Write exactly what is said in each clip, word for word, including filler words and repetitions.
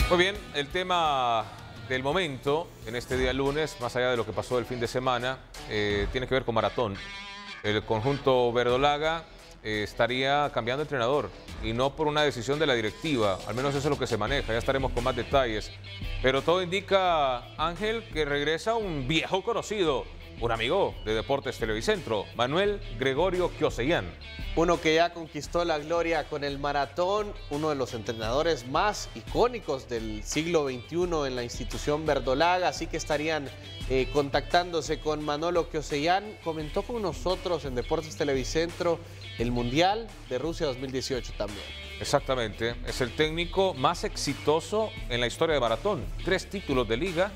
Muy bien, el tema del momento en este día lunes, más allá de lo que pasó el fin de semana, eh, tiene que ver con Maratón. El conjunto verdolaga eh, estaría cambiando de entrenador y no por una decisión de la directiva, al menos eso es lo que se maneja, ya estaremos con más detalles. Pero todo indica, Ángel, que regresa un viejo conocido, un amigo de Deportes Televicentro, Manuel Gregorio Kiosellán. Uno que ya conquistó la gloria con el Maratón, uno de los entrenadores más icónicos del siglo veintiuno en la institución verdolaga, así que estarían eh, contactándose con Manolo Kiosellán. Comentó con nosotros en Deportes Televicentro el Mundial de Rusia dos mil dieciocho también. Exactamente, es el técnico más exitoso en la historia de Maratón. Tres títulos de liga,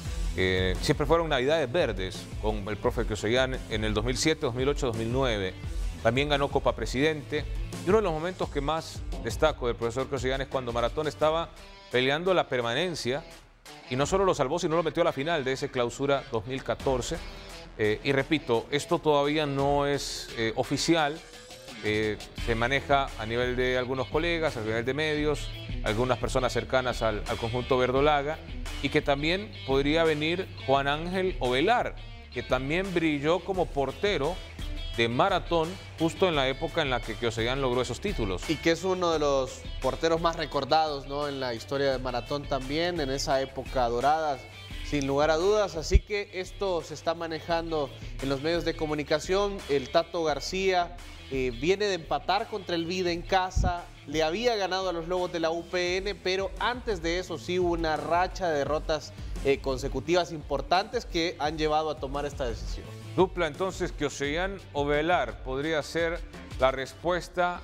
eh, siempre fueron navidades verdes con el profe Kiosellán en el dos mil siete, dos mil ocho, dos mil nueve. También ganó Copa Presidente. Y uno de los momentos que más destaco del profesor Kiosellán es cuando Maratón estaba peleando la permanencia y no solo lo salvó, sino lo metió a la final de ese clausura dos mil catorce. Eh, y repito, esto todavía no es eh, oficial. Eh, se maneja a nivel de algunos colegas, a nivel de medios, algunas personas cercanas al, al conjunto verdolaga, y que también podría venir Juan Ángel Ovelar, que también brilló como portero de Maratón justo en la época en la que Kiosellán logró esos títulos. Y que es uno de los porteros más recordados, ¿no?, en la historia de Maratón también, en esa época dorada, sin lugar a dudas. Así que esto se está manejando en los medios de comunicación. El Tato García eh, viene de empatar contra el Vida en casa, le había ganado a los Lobos de la U P N, pero antes de eso sí hubo una racha de derrotas eh, consecutivas importantes que han llevado a tomar esta decisión. Dupla entonces Kiosellán Ovelar podría ser la respuesta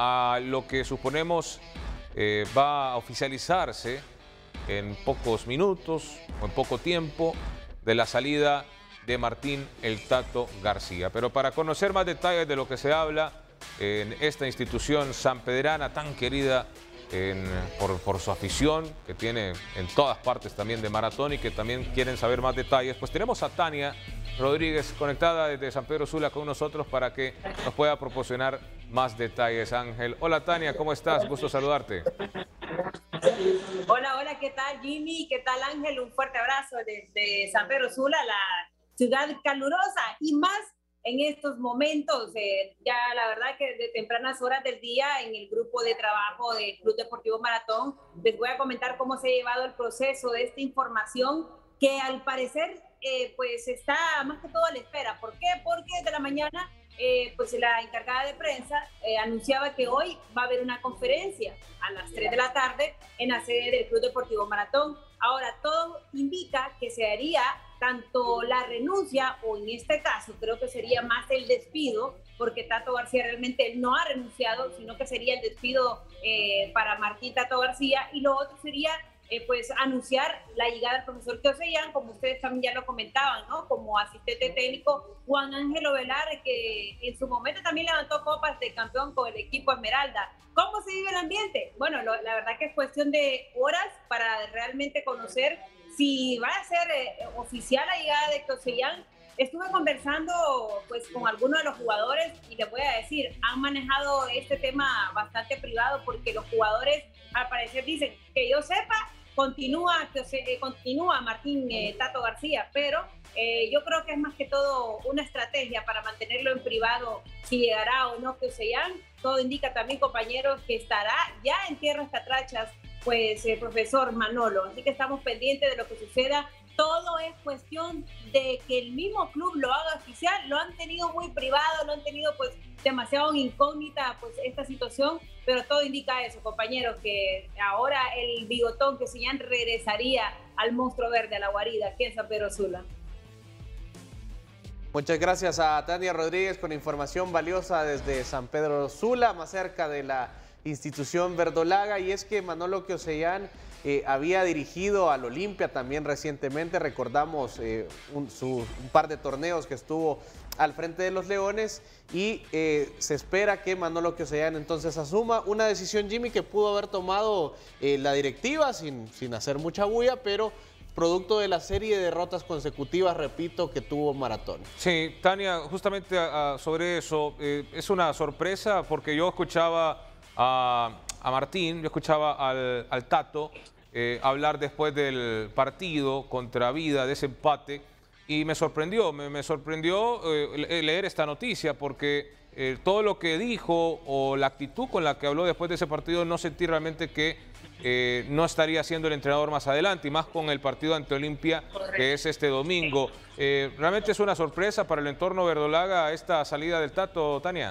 a lo que suponemos eh, va a oficializarse en pocos minutos o en poco tiempo de la salida de Martín el Tato García. Pero para conocer más detalles de lo que se habla en esta institución sanpedrana tan querida en, por, por su afición que tiene en todas partes también de Maratón y que también quieren saber más detalles, pues tenemos a Tania Rodríguez conectada desde San Pedro Sula con nosotros para que nos pueda proporcionar más detalles, Ángel. Hola Tania, ¿cómo estás? Gusto saludarte. Hola, hola, ¿qué tal Jimmy? ¿Qué tal Ángel? Un fuerte abrazo desde San Pedro Sula, la ciudad calurosa y más en estos momentos, eh, ya la verdad que de tempranas horas del día en el grupo de trabajo del Club Deportivo Maratón les voy a comentar cómo se ha llevado el proceso de esta información que al parecer eh, pues está más que todo a la espera. ¿Por qué? Porque desde la mañana eh, pues la encargada de prensa eh, anunciaba que hoy va a haber una conferencia a las tres de la tarde en la sede del Club Deportivo Maratón. Ahora todo indica que se haría tanto la renuncia o en este caso creo que sería más el despido, porque Tato García realmente no ha renunciado, sino que sería el despido eh, para Martín Tato García, y lo otro sería eh, pues anunciar la llegada del profesor Kiosellán, como ustedes también ya lo comentaban, ¿no?, como asistente técnico Juan Ángel Ovelar, que en su momento también levantó copas de campeón con el equipo Esmeralda. ¿Cómo se vive el ambiente? Bueno, lo, la verdad que es cuestión de horas para realmente conocer si va a ser eh, oficial la llegada de Kiosellán. Estuve conversando pues con algunos de los jugadores y les voy a decir, han manejado este tema bastante privado porque los jugadores al parecer dicen que yo sepa, continúa, que se, eh, continúa Martín eh, Tato García, pero eh, yo creo que es más que todo una estrategia para mantenerlo en privado, si llegará o no Kiosellán. Todo indica también, compañeros, que estará ya en tierras catrachas pues el profesor Manolo, así que estamos pendientes de lo que suceda. Todo es cuestión de que el mismo club lo haga oficial. Lo han tenido muy privado, lo han tenido pues demasiado incógnita pues esta situación, pero todo indica eso, compañeros, que ahora el bigotón Kiosellán regresaría al monstruo verde, a la guarida aquí en San Pedro Sula. Muchas gracias a Tania Rodríguez con información valiosa desde San Pedro Sula, más cerca de la institución verdolaga. Y es que Manolo Kiosellán eh, había dirigido al Olimpia también recientemente, recordamos eh, un, su, un par de torneos que estuvo al frente de los Leones, y eh, se espera que Manolo Kiosellán entonces asuma una decisión, Jimmy, que pudo haber tomado eh, la directiva sin, sin hacer mucha bulla, pero producto de la serie de derrotas consecutivas, repito, que tuvo Maratón. Sí, Tania, justamente a, a, sobre eso, eh, es una sorpresa porque yo escuchaba a, a Martín, yo escuchaba al, al Tato eh, hablar después del partido contra Vida, de ese empate, y me sorprendió, me, me sorprendió eh, leer esta noticia porque eh, todo lo que dijo o la actitud con la que habló después de ese partido no sentí realmente que eh, no estaría siendo el entrenador más adelante, y más con el partido ante Olimpia, que es este domingo. Eh, ¿Realmente es una sorpresa para el entorno verdolaga esta salida del Tato, Tania?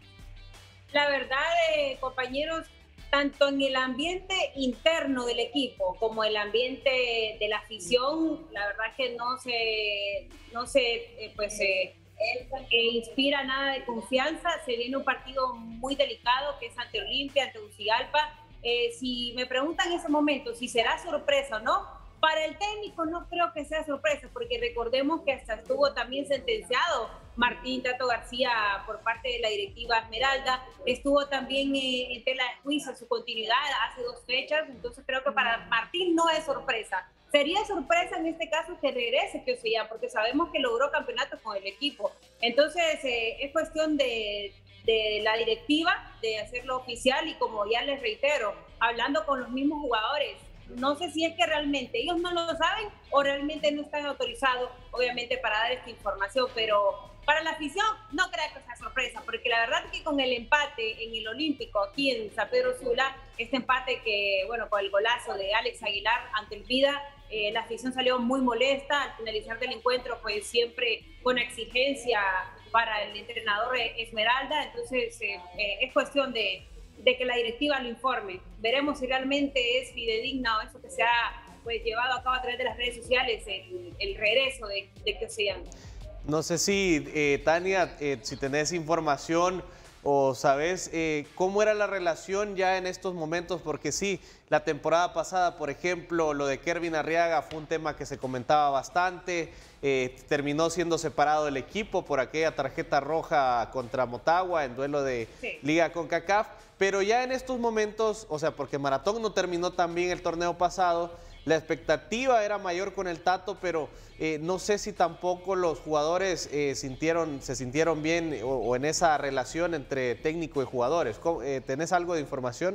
La verdad, eh, compañeros, tanto en el ambiente interno del equipo como el ambiente de la afición, la verdad que no se, no se eh, pues, eh, eh, inspira nada de confianza. Se viene un partido muy delicado que es ante Olimpia, ante Tegucigalpa. Eh, si me preguntan en ese momento si será sorpresa o no, para el técnico no creo que sea sorpresa, porque recordemos que hasta estuvo también sentenciado Martín Tato García por parte de la directiva Esmeralda, estuvo también eh, en tela de juicio su continuidad hace dos fechas, entonces creo que para Martín no es sorpresa. Sería sorpresa en este caso que regrese Tegucigalpa, porque sabemos que logró campeonatos con el equipo. Entonces eh, es cuestión de, de la directiva de hacerlo oficial, y como ya les reitero, hablando con los mismos jugadores, no sé si es que realmente ellos no lo saben o realmente no están autorizados, obviamente, para dar esta información, pero para la afición no creo que sea sorpresa, porque la verdad es que con el empate en el Olímpico aquí en San Pedro Sula, este empate que, bueno, con el golazo de Alex Aguilar ante el Vida, eh, la afición salió muy molesta. Al finalizar del encuentro, pues siempre con exigencia para el entrenador Esmeralda, entonces eh, eh, es cuestión de de que la directiva lo informe. Veremos si realmente es fidedigna o eso que se ha pues, llevado a cabo a través de las redes sociales, el, el regreso de, de Tegucigalpa. No sé si, eh, Tania, eh, si tenés información o sabes eh, cómo era la relación ya en estos momentos, porque sí, la temporada pasada, por ejemplo, lo de Kervin Arriaga fue un tema que se comentaba bastante, eh, terminó siendo separado del equipo por aquella tarjeta roja contra Motagua en duelo de sí. Liga CONCACAF, pero ya en estos momentos, o sea, porque Maratón no terminó tan bien el torneo pasado, la expectativa era mayor con el Tato, pero eh, no sé si tampoco los jugadores eh, sintieron, se sintieron bien o, o en esa relación entre técnico y jugadores. Eh, ¿Tenés algo de información?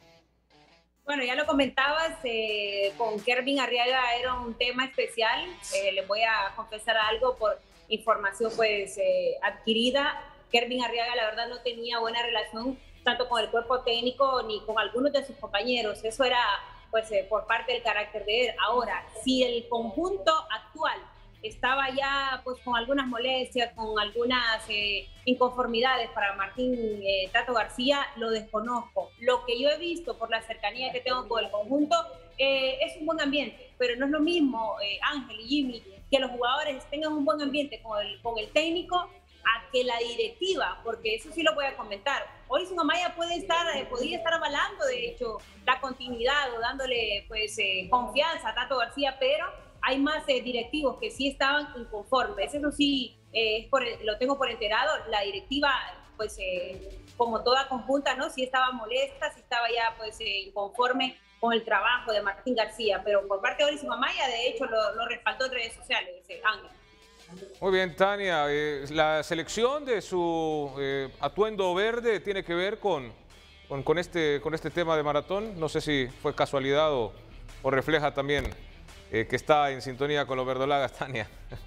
Bueno, ya lo comentabas, eh, con Kervin Arriaga era un tema especial. Eh, les voy a confesar algo por información pues eh, adquirida. Kervin Arriaga, la verdad, no tenía buena relación tanto con el cuerpo técnico ni con algunos de sus compañeros. Eso era pues eh, por parte del carácter de él. Ahora, si el conjunto actual estaba ya pues con algunas molestias, con algunas eh, inconformidades para Martín eh, Tato García, lo desconozco. Lo que yo he visto por la cercanía que tengo con el conjunto eh, es un buen ambiente, pero no es lo mismo, eh, Ángel y Jimmy, que los jugadores tengan un buen ambiente con el, con el técnico a que la directiva, porque eso sí lo voy a comentar. Orison Amaya puede estar, eh, podría estar avalando, de hecho, la continuidad o dándole pues eh, confianza a Tato García, pero hay más eh, directivos que sí estaban inconformes. Eso sí, eh, es por, lo tengo por enterado. La directiva, pues eh, como toda conjunta, ¿no? Sí estaba molesta, sí estaba ya pues eh, inconforme con el trabajo de Martín García, pero por parte de Orison Amaya, de hecho, lo, lo respaldó en redes sociales, ese Ángel. Muy bien, Tania, eh, la selección de su eh, atuendo verde tiene que ver con, con, con, este, con este tema de Maratón. No sé si fue casualidad o, o refleja también eh, que está en sintonía con los verdolagas, Tania.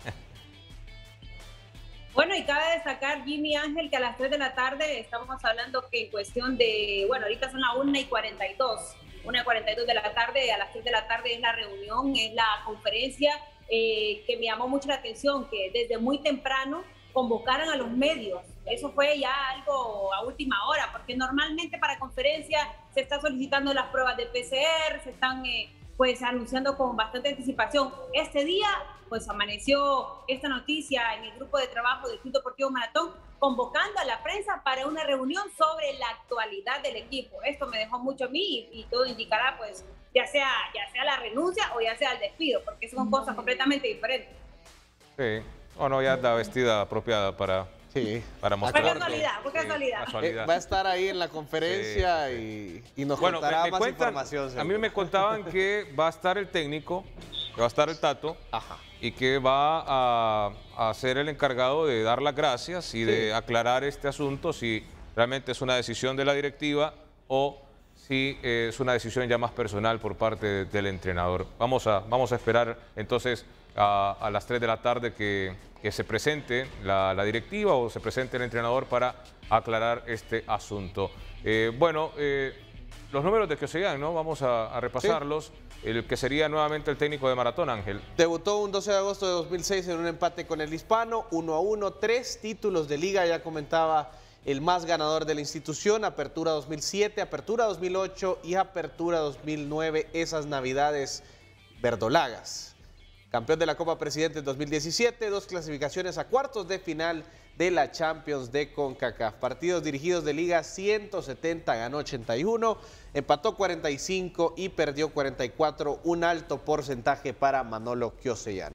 Bueno, y cabe destacar, Jimmy, Ángel, que a las tres de la tarde estamos hablando que en cuestión de, bueno, ahorita son las una y cuarenta y dos, una y cuarenta y dos de la tarde, a las tres de la tarde es la reunión, es la conferencia. Eh, que me llamó mucho la atención, que desde muy temprano convocaran a los medios. Eso fue ya algo a última hora, porque normalmente para conferencia se está solicitando las pruebas de P C R, se están eh, pues anunciando con bastante anticipación. Este día pues amaneció esta noticia en el grupo de trabajo del Club Deportivo Maratón, convocando a la prensa para una reunión sobre la actualidad del equipo. Esto me dejó mucho a mí y, y todo indicará pues ya sea, ya sea la renuncia o ya sea el despido, porque son cosas completamente diferentes. Sí, o no, ya está vestida apropiada para, sí. para mostrar. Por casualidad, por sí, casualidad. casualidad. Eh, va a estar ahí en la conferencia sí, sí, sí. Y, y nos bueno, contará me, me más cuentan, información. Seguro. A mí me contaban que va a estar el técnico, que va a estar el Tato, Ajá. y que va a, a ser el encargado de dar las gracias y sí. de aclarar este asunto, si realmente es una decisión de la directiva o sí eh, es una decisión ya más personal por parte de, del entrenador. Vamos a, vamos a esperar entonces a, a las tres de la tarde que, que se presente la, la directiva o se presente el entrenador para aclarar este asunto. Eh, bueno, eh, los números de Kyoseyan, ¿no? Vamos a, a repasarlos. Sí. El que sería nuevamente el técnico de Maratón, Ángel. Debutó un doce de agosto de dos mil seis en un empate con el Hispano, uno a uno, tres títulos de liga, ya comentaba el más ganador de la institución, Apertura dos mil siete, Apertura dos mil ocho y Apertura dos mil nueve, esas navidades verdolagas. Campeón de la Copa Presidentes dos mil diecisiete, dos clasificaciones a cuartos de final de la Champions de CONCACAF. Partidos dirigidos de liga, ciento setenta, ganó ochenta y uno, empató cuarenta y cinco y perdió cuarenta y cuatro, un alto porcentaje para Manolo Kyoseyan.